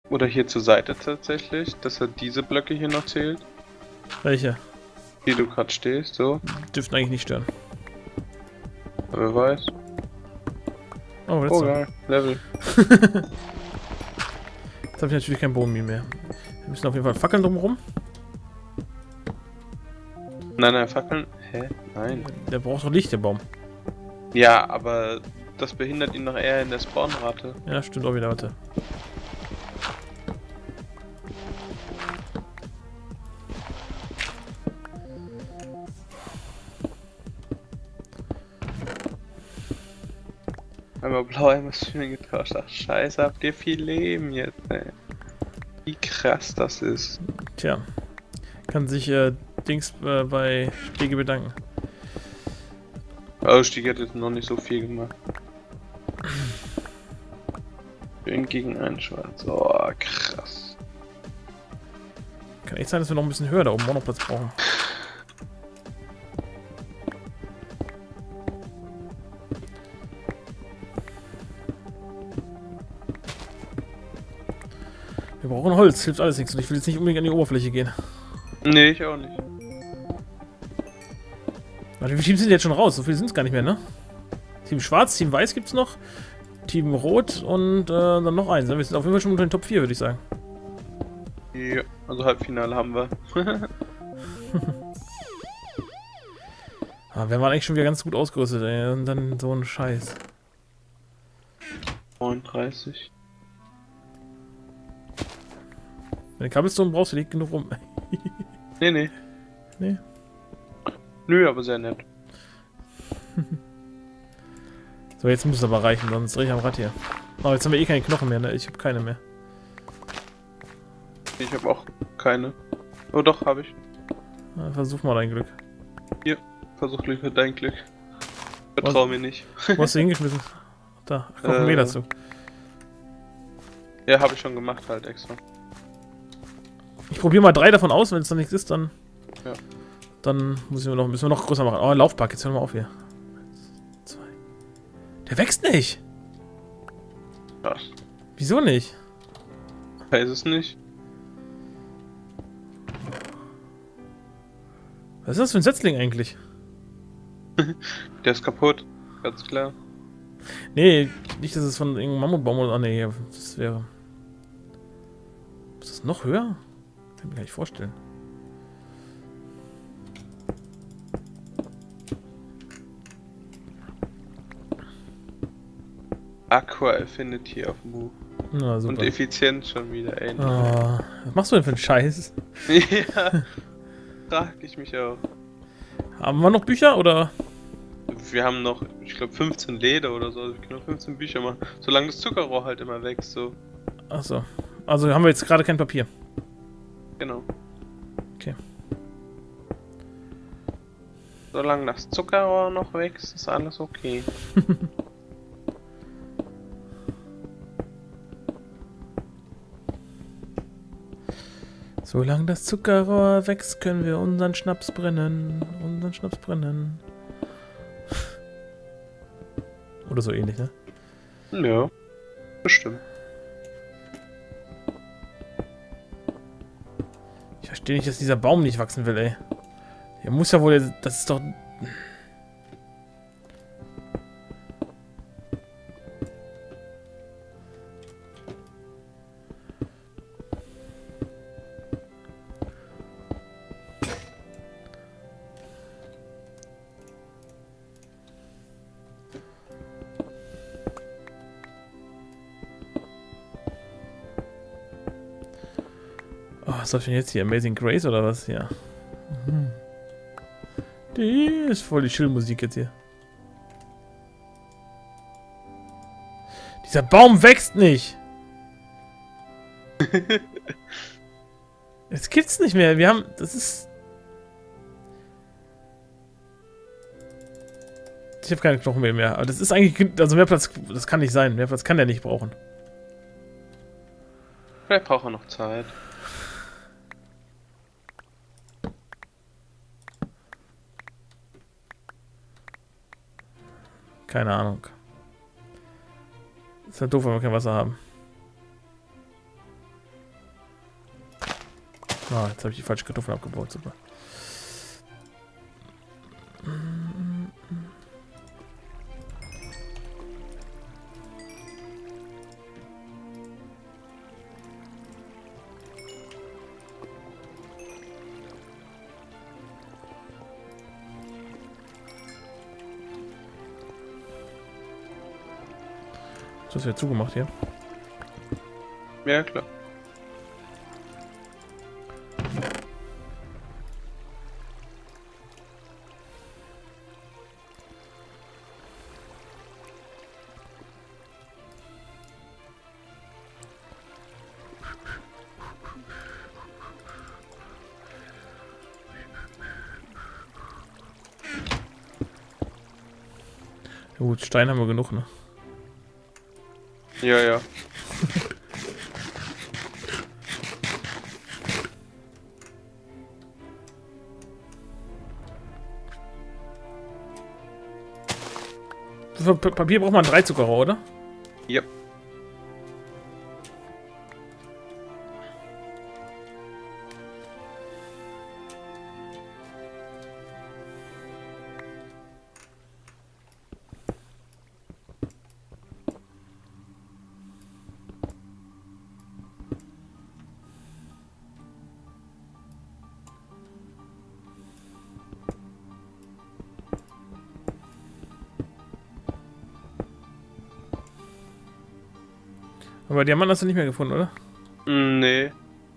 Oder hier zur Seite tatsächlich, dass er diese Blöcke hier noch zählt, Welche? die du gerade stehst, so. Dürften eigentlich nicht stören. Wer weiß. Oh, jetzt Oh noch. geil, Level. Jetzt habe ich natürlich kein Bogen mehr. Wir müssen auf jeden Fall Fackeln drumherum. Nein, Fackeln. Hä? Nein. Der braucht doch Licht, der Baum. Ja, aber das behindert ihn noch eher in der Spawnrate. Ja, stimmt auch wieder, warte. Einmal blau, einmal schön getauscht. Ach scheiße, habt ihr viel Leben jetzt, ey. Wie krass das ist. Tja. Kann sich Dings bei Stiege bedanken. Also Stieg hat jetzt noch nicht so viel gemacht. Gegen einen Schwarz. Oh, krass. Kann echt sein, dass wir noch ein bisschen höher da oben auch noch Platz brauchen. Wir brauchen Holz, hilft alles nichts. Und ich will jetzt nicht unbedingt an die Oberfläche gehen. Nee, ich auch nicht. Warte, wie viele Teams sind jetzt schon raus? So viele sind es gar nicht mehr, ne? Team Schwarz, Team Weiß gibt's noch. Team Rot und dann noch eins. Wir sind auf jeden Fall schon unter den Top 4, würde ich sagen. Ja, also Halbfinale haben wir. Ah, wir waren eigentlich schon wieder ganz gut ausgerüstet, ey. Und dann so ein Scheiß. 39. Wenn du Cobblestone brauchst, liegt genug rum. Nee. Nee. Nö, aber sehr nett. So, jetzt muss es aber reichen, sonst drehe ich am Rad hier. Oh, jetzt haben wir eh keine Knochen mehr, ne? Ich habe keine mehr. Ich habe auch keine. Oh doch, habe ich. Na, versuch mal dein Glück. Hier, versuch lieber dein Glück. Vertrau mir nicht. Wo hast du hingeschmissen? Da, Knochen mehr dazu. Ja, habe ich schon gemacht halt extra. Ich probiere mal 3 davon aus, wenn es dann nichts ist, dann. Ja. Dann müssen wir noch größer machen. Oh, Laufpark, jetzt hören wir auf hier. 1, 2. Der wächst nicht! Krass. Wieso nicht? Weiß es nicht. Was ist das für ein Setzling eigentlich? Der ist kaputt, ganz klar. Nee, nicht, dass es von irgendeinem Mammutbaum oder. Ah, nee, das wäre. Ist das noch höher? Kann ich mir gar nicht vorstellen. Aqua Affinity auf dem Buch. Na, super. Und Effizienz schon wieder, ey. Ah, was machst du denn für einen Scheiß? Ja, frag ich mich auch. Haben wir noch Bücher oder? Wir haben noch, ich glaube, 15 Leder oder so. Also wir können noch 15 Bücher machen. Solange das Zuckerrohr halt immer wächst, so. Achso. Also haben wir jetzt gerade kein Papier. Genau. Okay. Solange das Zuckerrohr noch wächst, ist alles okay. Solange das Zuckerrohr wächst, können wir unseren Schnaps brennen. Unseren Schnaps brennen. Oder so ähnlich, ne? Ja, bestimmt. Ich verstehe nicht, dass dieser Baum nicht wachsen will, ey. Der muss ja wohl... Das ist doch... Oh, was läuft denn jetzt hier? Amazing Grace oder was? Ja. Mhm. Die ist voll die Chill-Musik jetzt hier. Dieser Baum wächst nicht! Jetzt gibt's nicht mehr. Wir haben... Das ist... Ich habe keine Knochen mehr. Aber das ist eigentlich... Also mehr Platz... Das kann nicht sein. Mehr Platz kann der nicht brauchen. Vielleicht braucht er noch Zeit. Keine Ahnung. Ist halt doof, wenn wir kein Wasser haben. Ah, jetzt habe ich die falsche Kartoffel abgebaut, super. Das wird zugemacht hier. Ja, klar. Ja gut, Stein haben wir genug, ne? Ja, ja. Für Papier braucht man 3 Zuckerrohr, oder? Ja. Aber Diamanten hast du nicht mehr gefunden, oder? Nee.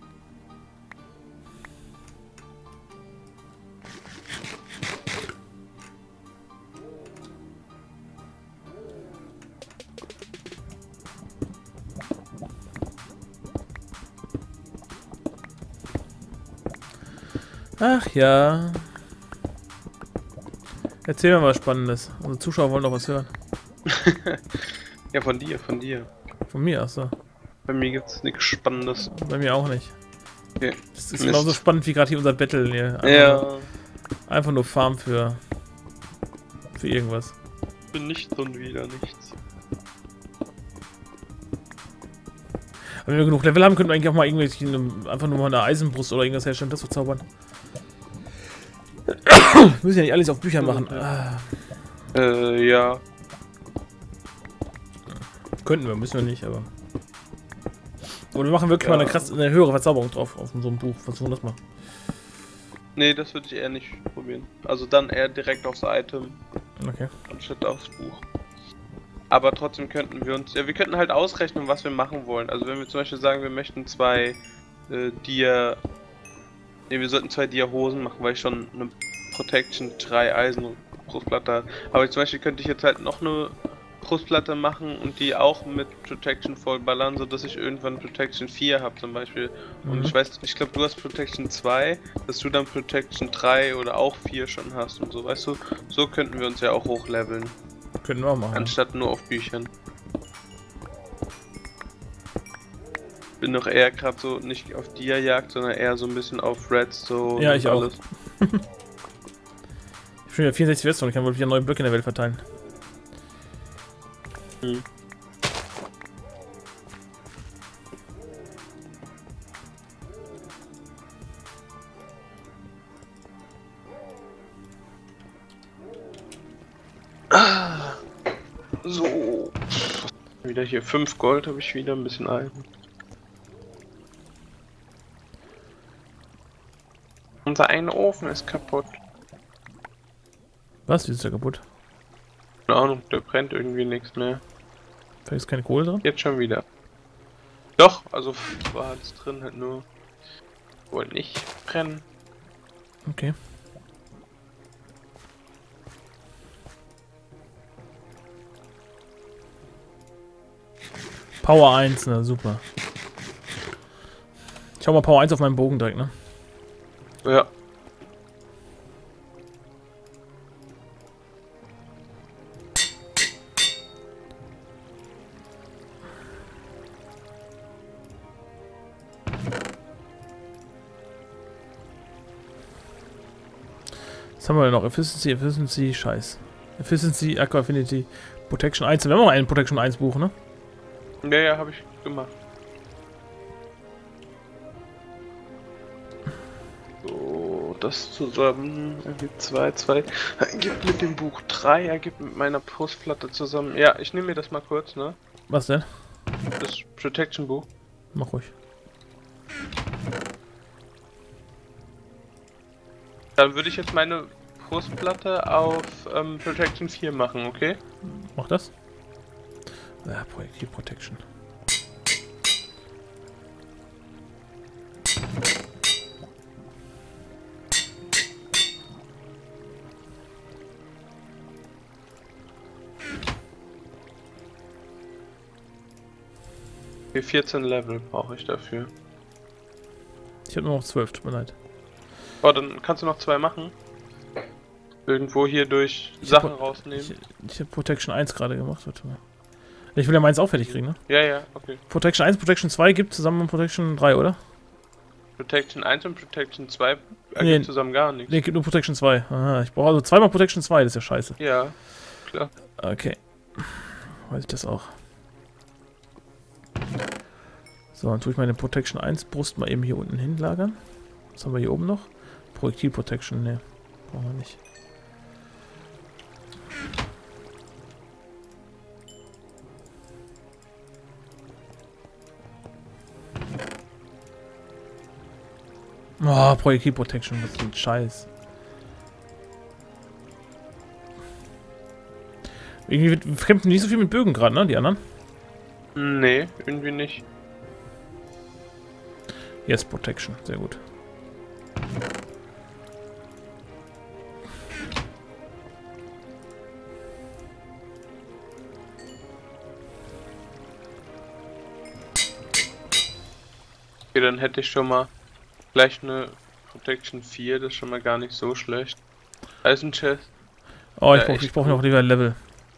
Ach ja. Erzähl mir was Spannendes. Unsere Zuschauer wollen doch was hören. Ja, von dir, von dir. Von mir, achso. Bei mir gibt's nichts Spannendes. Bei mir auch nicht. Okay. Das ist genauso spannend wie gerade hier unser Battle hier. Einfach nur Farm für irgendwas. Bin nichts und wieder nichts. Aber wenn wir genug Level haben, könnten wir eigentlich auch mal irgendwelche, einfach nur mal eine Eisenbrust oder irgendwas herstellen, das verzaubern. Wir müssen ja nicht alles auf Büchern machen. Ja. Könnten wir, müssen wir nicht, aber... Oder wir machen wirklich mal eine höhere Verzauberung drauf, auf so einem Buch. Versuchen das mal. Nee, das würde ich eher nicht probieren. Also dann eher direkt aufs Item. Okay. Anstatt aufs Buch. Aber trotzdem könnten wir uns... Ja, wir könnten halt ausrechnen, was wir machen wollen. Also wenn wir zum Beispiel sagen, wir möchten 2 Dia... Ne, wir sollten 2 Dia-Hosen machen, weil ich schon eine Protection 3 Eisen-Brustplatte habe. Aber zum Beispiel könnte ich jetzt halt noch eine Brustplatte machen und die auch mit Protection vollballern, sodass ich irgendwann Protection 4 habe zum Beispiel. Und ich weiß, ich glaube du hast Protection 2, dass du dann Protection 3 oder auch 4 schon hast und so, weißt du? So könnten wir uns ja auch hochleveln. Können wir auch machen. Anstatt nur auf Büchern. Bin doch eher gerade so nicht auf Dia-Jagd, sondern eher so ein bisschen auf Redstone. Ja, ich und auch. alles. Ich bin wieder 64 Redstone, ich kann wohl wieder neue Blöcke in der Welt verteilen. Hm. So. Wieder hier 5 Gold habe ich wieder, ein bisschen Eisen. Unser einer Ofen ist kaputt. Was? Wie ist der kaputt? Keine Ahnung, der brennt irgendwie nichts mehr. Vielleicht ist keine Kohle drin? Jetzt schon wieder. Doch, also war alles drin, halt nur wohl nicht brennen. Okay. Power 1, na super. Ich hau mal Power 1 auf meinen Bogen direkt, ne? Ja. Was haben wir denn noch? Efficiency, Scheiß. Efficiency, Aqua Affinity, Protection 1. Wir haben mal einen Protection 1 Buch, ne? Ja, ja, habe ich gemacht. das zusammen. Ergibt 2, ergibt mit dem Buch 3, ergibt mit meiner Brustplatte zusammen. Ja, ich nehme mir das mal kurz, ne? Was denn? Das Protection Buch. Mach ruhig. Dann würde ich jetzt meine Brustplatte auf Protection 4 machen, okay? Mach das. Ja, Projektil Protection. Wie 14 Level brauche ich dafür. Ich habe nur noch 12, tut mir leid. Oh, dann kannst du noch 2 machen. Irgendwo hier durch Sachen rausnehmen. Ich habe Protection 1 gerade gemacht, warte mal. Ich will ja meins auch fertig kriegen, ne? Ja, okay. Protection 1, Protection 2 gibt zusammen Protection 3, oder? Protection 1 und Protection 2 ergibt zusammen gar nichts. Ne, gibt nur Protection 2. Aha, ich brauche also zweimal Protection 2, das ist ja scheiße. Ja, klar. Okay. Weiß ich das auch. So, dann tue ich meine Protection 1 Brust mal eben hier unten hinlagern. Was haben wir hier oben noch? Projektil Protection, ne. Brauchen wir nicht. Oh, Projektil Protection, was ist ein Scheiß. Irgendwie kämpfen nicht so viel mit Bögen gerade, ne? Die anderen? Nee, irgendwie nicht. Yes, Protection, sehr gut. Okay, dann hätte ich schon mal gleich eine Protection 4, das ist schon mal gar nicht so schlecht. Eisenchest. Oh, ich brauch noch lieber ein Level.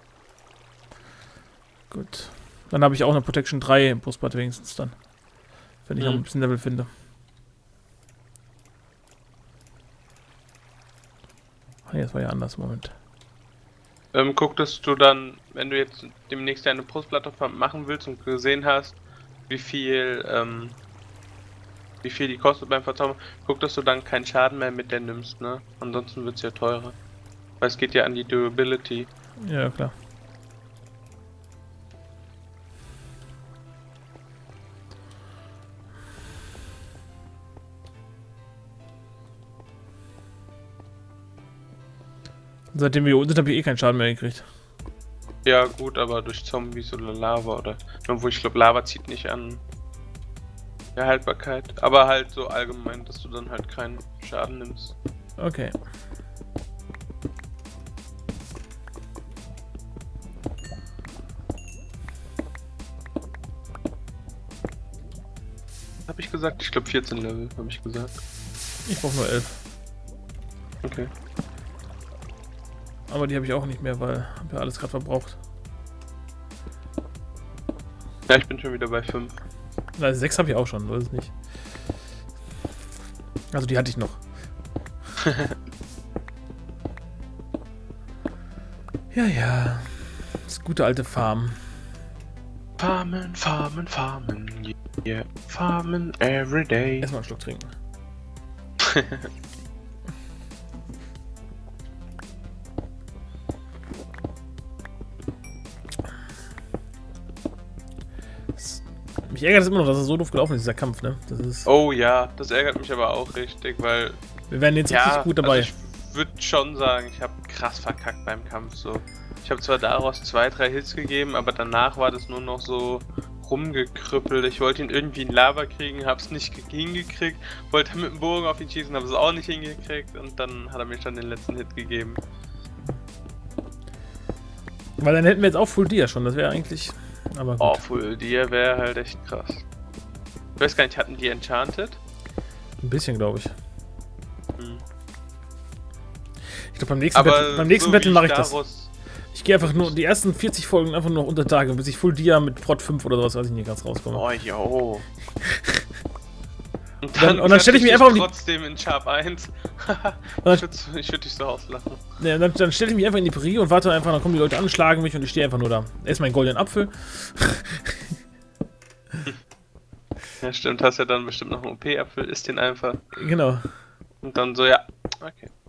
Gut. Dann habe ich auch eine Protection 3 im Brustplatte wenigstens dann. Wenn ich noch ein bisschen Level finde. Ah, jetzt war ja anders, Moment. Guck, dass du dann, wenn du jetzt demnächst eine Brustplatte machen willst und gesehen hast, wie viel die kostet beim Verzaubern, guck, dass du dann keinen Schaden mehr mit der nimmst, ne? Ansonsten wird's ja teurer. Weil es geht ja an die Durability. Ja, klar. Seitdem wir hier unten sind, habe ich eh keinen Schaden mehr gekriegt. Ja gut, aber durch Zombies oder Lava oder... Obwohl ich glaube, Lava zieht nicht an der Haltbarkeit. Aber halt so allgemein, dass du dann halt keinen Schaden nimmst. Okay. Habe ich gesagt? Ich glaube 14 Level, habe ich gesagt. Ich brauche nur 11. Okay. Aber die habe ich auch nicht mehr, weil habe ja alles gerade verbraucht. Ja, ich bin schon wieder bei 5. Also 6 habe ich auch schon, so ist es nicht. Also die hatte ich noch. Ja. Das gute alte Farm. Farmen, yeah. Farmen every day. Erstmal einen Schluck trinken. Mich ärgert es immer noch, dass es so doof gelaufen ist, dieser Kampf, ne? Das ist... Oh ja, das ärgert mich aber auch richtig, weil... Wir werden jetzt richtig gut dabei. Also ich würde schon sagen, ich habe krass verkackt beim Kampf so. Ich habe zwar daraus 2, 3 Hits gegeben, aber danach war das nur noch so rumgekrüppelt. Ich wollte ihn irgendwie in Lava kriegen, hab's nicht hingekriegt. Wollte mit dem Bogen auf ihn schießen, habe es auch nicht hingekriegt. Und dann hat er mir schon den letzten Hit gegeben. Weil dann hätten wir jetzt auch Full Dia schon, das wäre eigentlich... Aber gut. Oh, Full Dia wäre halt echt krass. Ich weiß gar nicht, hatten die Enchanted? Ein bisschen, glaube ich. Ich glaube, beim nächsten Battle mache ich das. Ich gehe einfach nur die ersten 40 Folgen einfach nur unter Tage, bis ich Full Dia mit Prot 5 oder sowas, weiß ich nicht, ganz rauskomme. Oh, jo. Und dann stelle ich mich einfach um die... trotzdem in Sharp 1. Ich würde dich so auslachen. Ja, dann stelle ich mich einfach in die Prärie und warte einfach, dann kommen die Leute an, schlagen mich und ich stehe einfach nur da. Erst meinen goldenen Apfel. Ja stimmt, hast ja dann bestimmt noch einen OP-Apfel, isst den einfach. Genau. Und dann so, ja, Okay.